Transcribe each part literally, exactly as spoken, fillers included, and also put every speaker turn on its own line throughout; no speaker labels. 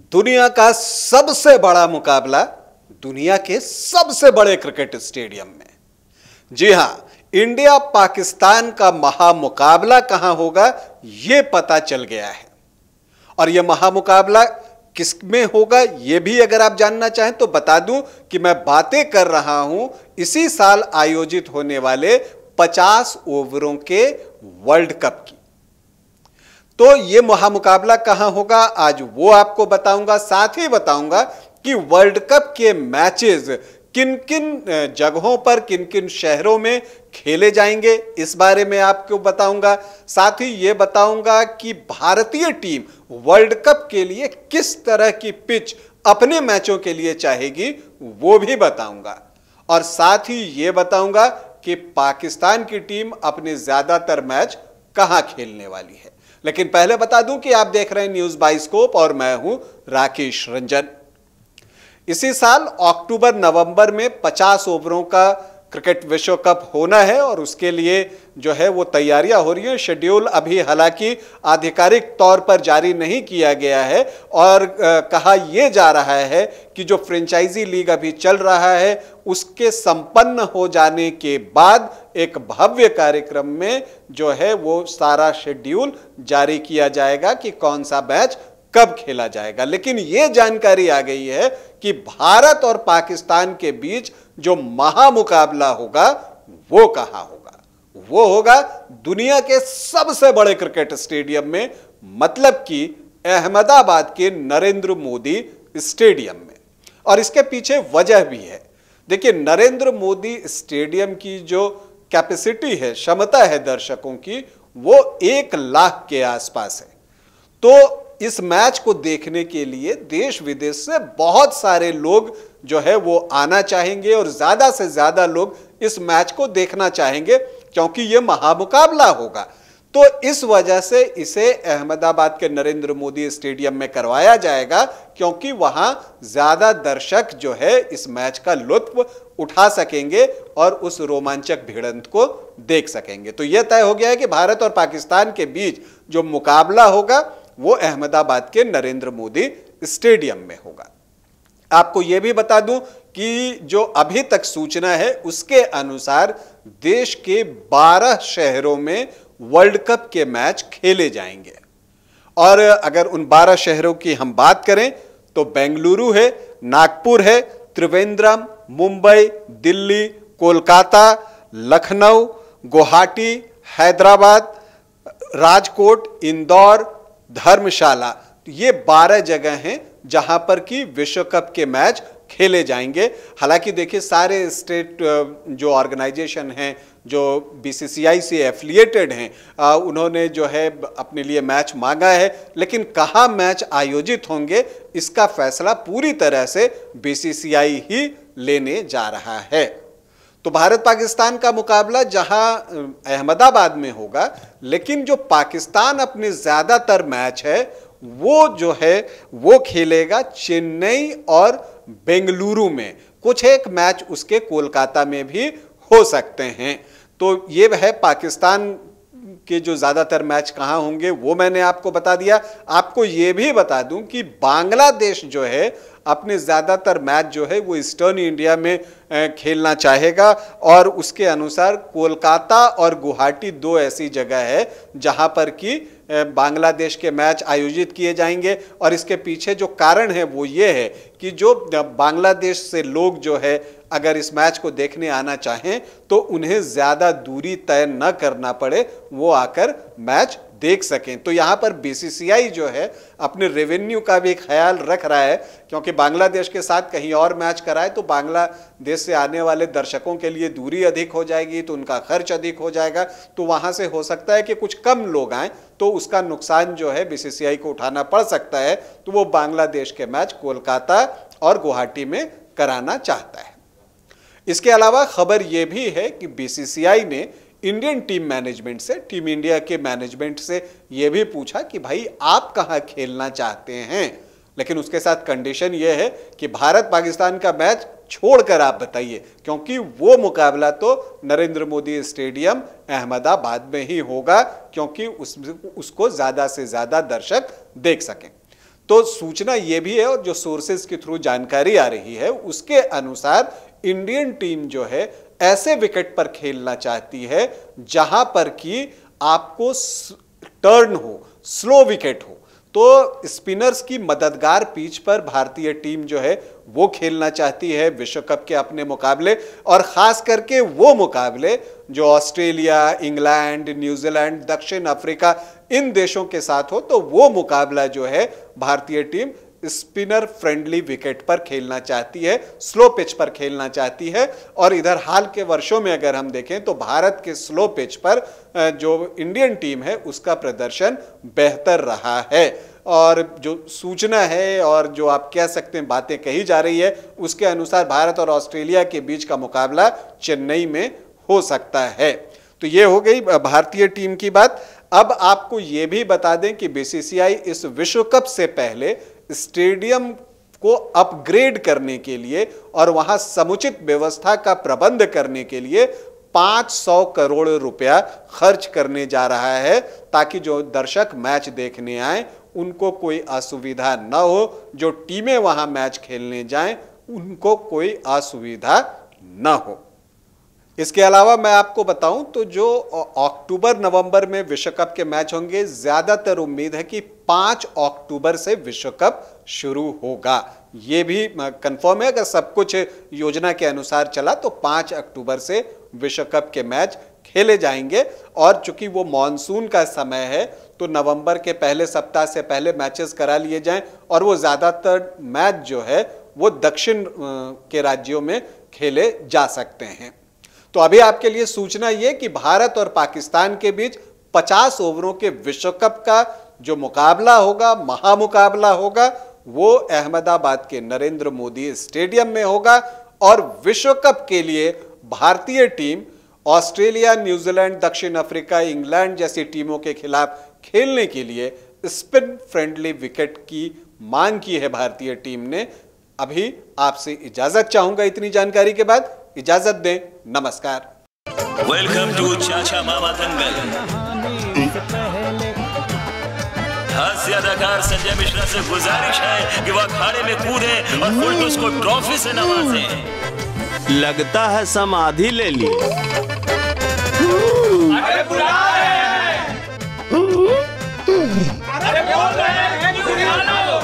दुनिया का सबसे बड़ा मुकाबला दुनिया के सबसे बड़े क्रिकेट स्टेडियम में। जी हां, इंडिया पाकिस्तान का महामुकाबला कहां होगा यह पता चल गया है। और यह महामुकाबला किस में होगा यह भी अगर आप जानना चाहें तो बता दूं कि मैं बातें कर रहा हूं इसी साल आयोजित होने वाले पचास ओवरों के वर्ल्ड कप की। तो यह महामुकाबला कहां होगा आज वो आपको बताऊंगा। साथ ही बताऊंगा कि वर्ल्ड कप के मैचेस किन किन जगहों पर किन किन शहरों में खेले जाएंगे इस बारे में आपको बताऊंगा। साथ ही यह बताऊंगा कि भारतीय टीम वर्ल्ड कप के लिए किस तरह की पिच अपने मैचों के लिए चाहेगी वो भी बताऊंगा। और साथ ही यह बताऊंगा कि पाकिस्तान की टीम अपने ज्यादातर मैच कहां खेलने वाली है। लेकिन पहले बता दूं कि आप देख रहे हैं न्यूज बाइस्कोप और मैं हूं राकेश रंजन। इसी साल अक्टूबर नवंबर में पचास ओवरों का क्रिकेट विश्व कप होना है और उसके लिए जो है वो तैयारियां हो रही हैं। शेड्यूल अभी हालांकि आधिकारिक तौर पर जारी नहीं किया गया है और आ, कहा यह जा रहा है कि जो फ्रेंचाइजी लीग अभी चल रहा है उसके संपन्न हो जाने के बाद एक भव्य कार्यक्रम में जो है वो सारा शेड्यूल जारी किया जाएगा कि कौन सा मैच कब खेला जाएगा। लेकिन यह जानकारी आ गई है कि भारत और पाकिस्तान के बीच जो महामुकाबला होगा वो कहां होगा, वो होगा दुनिया के सबसे बड़े क्रिकेट स्टेडियम में, मतलब कि अहमदाबाद के नरेंद्र मोदी स्टेडियम में। और इसके पीछे वजह भी है। देखिए, नरेंद्र मोदी स्टेडियम की जो कैपेसिटी है, क्षमता है दर्शकों की, वो एक लाख के आसपास है। तो इस मैच को देखने के लिए देश विदेश से बहुत सारे लोग जो है वो आना चाहेंगे और ज्यादा से ज्यादा लोग इस मैच को देखना चाहेंगे क्योंकि यह महामुकाबला होगा। तो इस वजह से इसे अहमदाबाद के नरेंद्र मोदी स्टेडियम में करवाया जाएगा क्योंकि वहां ज्यादा दर्शक जो है इस मैच का लुत्फ उठा सकेंगे और उस रोमांचक भिड़ंत को देख सकेंगे। तो यह तय हो गया है कि भारत और पाकिस्तान के बीच जो मुकाबला होगा वो अहमदाबाद के नरेंद्र मोदी स्टेडियम में होगा। आपको यह भी बता दूं कि जो अभी तक सूचना है उसके अनुसार देश के बारह शहरों में वर्ल्ड कप के मैच खेले जाएंगे। और अगर उन बारह शहरों की हम बात करें तो बेंगलुरु है, नागपुर है, त्रिवेंद्रम, मुंबई, दिल्ली, कोलकाता, लखनऊ, गुवाहाटी, हैदराबाद, राजकोट, इंदौर, धर्मशाला, ये बारह जगह हैं जहां पर कि विश्व कप के मैच खेले जाएंगे। हालांकि देखिए, सारे स्टेट जो ऑर्गेनाइजेशन हैं जो बीसीसीआई से एफिलिएटेड हैं, उन्होंने जो है अपने लिए मैच मांगा है, लेकिन कहां मैच आयोजित होंगे इसका फैसला पूरी तरह से बीसीसीआई ही लेने जा रहा है। तो भारत पाकिस्तान का मुकाबला जहां अहमदाबाद में होगा, लेकिन जो पाकिस्तान अपने ज्यादातर मैच है वो जो है वो खेलेगा चेन्नई और बेंगलुरु में। कुछ एक मैच उसके कोलकाता में भी हो सकते हैं। तो ये है पाकिस्तान के जो ज्यादातर मैच कहां होंगे वो मैंने आपको बता दिया। आपको ये भी बता दूं कि बांग्लादेश जो है अपने ज्यादातर मैच जो है वो ईस्टर्न इंडिया में खेलना चाहेगा और उसके अनुसार कोलकाता और गुवाहाटी दो ऐसी जगह है जहां पर कि बांग्लादेश के मैच आयोजित किए जाएंगे। और इसके पीछे जो कारण है वो ये है कि जो बांग्लादेश से लोग जो है अगर इस मैच को देखने आना चाहें तो उन्हें ज्यादा दूरी तय न करना पड़े, वो आकर मैच देख सकें। तो यहां पर बीसीसीआई जो है अपने रेवेन्यू का भी ख्याल रख रहा है क्योंकि बांग्लादेश के साथ कहीं और मैच कराए तो बांग्लादेश से आने वाले दर्शकों के लिए दूरी अधिक हो जाएगी, तो उनका खर्च अधिक हो जाएगा। तो वहां से हो सकता है कि कुछ कम लोग आए तो उसका नुकसान जो है बीसीसीआई को उठाना पड़ सकता है। तो वो बांग्लादेश के मैच कोलकाता और गुवाहाटी में कराना चाहता है। इसके अलावा खबर यह भी है कि बीसीसीआई ने इंडियन टीम मैनेजमेंट से, टीम इंडिया के मैनेजमेंट से यह भी पूछा कि भाई आप कहां खेलना चाहते हैं, लेकिन उसके साथ कंडीशन यह है कि भारत पाकिस्तान का मैच छोड़कर आप बताइए, क्योंकि वो मुकाबला तो नरेंद्र मोदी स्टेडियम अहमदाबाद में ही होगा क्योंकि उस, उसको ज्यादा से ज्यादा दर्शक देख सकें। तो सूचना यह भी है और जो सोर्सेज के थ्रू जानकारी आ रही है उसके अनुसार इंडियन टीम जो है ऐसे विकेट पर खेलना चाहती है जहां पर कि आपको टर्न हो, स्लो विकेट हो। तो स्पिनर्स की मददगार पिच पर भारतीय टीम जो है वो खेलना चाहती है विश्व कप के अपने मुकाबले, और खास करके वो मुकाबले जो ऑस्ट्रेलिया, इंग्लैंड, न्यूजीलैंड, दक्षिण अफ्रीका इन देशों के साथ हो। तो वो मुकाबला जो है भारतीय टीम स्पिनर फ्रेंडली विकेट पर खेलना चाहती है, स्लो पिच पर खेलना चाहती है। और इधर हाल के वर्षों में अगर हम देखें तो भारत के स्लो पिच पर जो इंडियन टीम है उसका प्रदर्शन बेहतर रहा है। और जो सूचना है और जो आप कह सकते हैं बातें कही जा रही है उसके अनुसार भारत और ऑस्ट्रेलिया के बीच का मुकाबला चेन्नई में हो सकता है। तो ये हो गई भारतीय टीम की बात। अब आपको ये भी बता दें कि बीसीसीआई इस विश्व कप से पहले स्टेडियम को अपग्रेड करने के लिए और वहां समुचित व्यवस्था का प्रबंध करने के लिए पाँच सौ करोड़ रुपया खर्च करने जा रहा है, ताकि जो दर्शक मैच देखने आए उनको कोई असुविधा न हो, जो टीमें वहां मैच खेलने जाएं उनको कोई असुविधा न हो। इसके अलावा मैं आपको बताऊं तो जो अक्टूबर नवंबर में विश्व कप के मैच होंगे, ज्यादातर उम्मीद है कि पाँच अक्टूबर से विश्व कप शुरू होगा। ये भी कंफर्म है, अगर सब कुछ योजना के अनुसार चला तो पाँच अक्टूबर से विश्व कप के मैच खेले जाएंगे। और चूंकि वो मॉनसून का समय है तो नवंबर के पहले सप्ताह से पहले मैचेस करा लिए जाएं, और वो ज्यादातर मैच जो है वो दक्षिण के राज्यों में खेले जा सकते हैं। तो अभी आपके लिए सूचना ये कि भारत और पाकिस्तान के बीच पचास ओवरों के विश्व कप का जो मुकाबला होगा, महामुकाबला होगा, वो अहमदाबाद के नरेंद्र मोदी स्टेडियम में होगा। और विश्व कप के लिए भारतीय टीम ऑस्ट्रेलिया, न्यूजीलैंड, दक्षिण अफ्रीका, इंग्लैंड जैसी टीमों के खिलाफ खेलने के लिए स्पिन फ्रेंडली विकेट की मांग की है भारतीय टीम ने। अभी आपसे इजाजत चाहूंगा इतनी जानकारी के बाद। इजाजत दें, नमस्कार।
वेलकम टू चाचा मामा दंगल। हास्य अदाकार संजय मिश्रा से गुजारिश है कि वह अखाड़े में कूदे और फुलटूस को ट्रॉफी से नवाजे।
लगता है समाधि ले ली।
अरे बुला रहे हैं। अरे बोल रहे हैं कि बुला लो।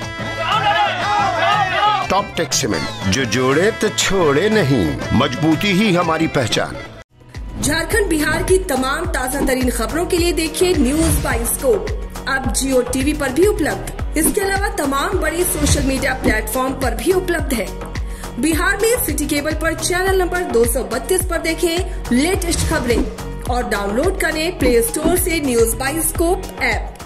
टॉप टेक सीमेंट, जो जोड़े तो छोड़े नहीं, मजबूती ही हमारी पहचान।
झारखंड, बिहार की तमाम ताजा तरीन खबरों के लिए देखिए न्यूज बाई स्कोप। अब जियो टीवी पर भी उपलब्ध। इसके अलावा तमाम बड़े सोशल मीडिया प्लेटफॉर्म पर भी उपलब्ध है। बिहार में सिटी केबल पर चैनल नंबर दो सौ बत्तीस पर देखें लेटेस्ट खबरें और डाउनलोड करें प्ले स्टोर से न्यूज बाई स्कोप ऐप।